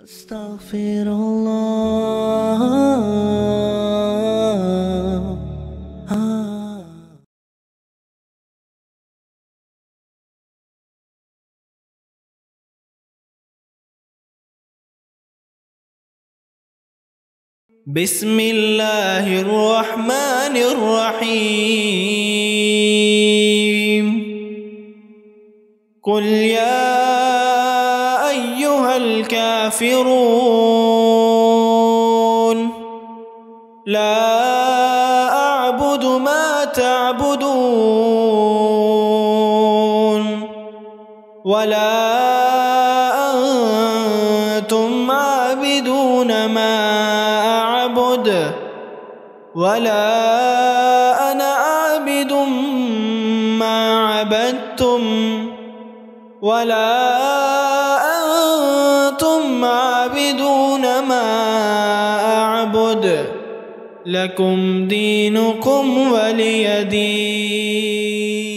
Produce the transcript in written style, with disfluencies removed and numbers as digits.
أستغفر الله. بسم الله الرحمن الرحيم. قل يا أيها الكافرون لا أعبد ما تعبدون ولا أنتم عابدون ما أعبد ولا أنا عابد ما عبدتم ولا أنتم عابدون ما أعبد لكم دينكم ولي دين.